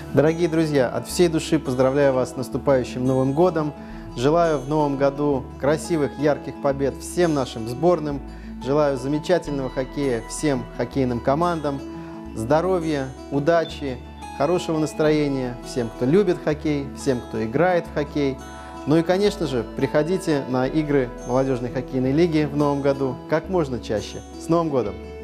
Дорогие друзья, от всей души поздравляю вас с наступающим Новым годом. Желаю в новом году красивых, ярких побед всем нашим сборным. Желаю замечательного хоккея всем хоккейным командам. Здоровья, удачи, хорошего настроения всем, кто любит хоккей, всем, кто играет в хоккей. Ну и, конечно же, приходите на игры молодежной хоккейной лиги в новом году как можно чаще. С Новым годом!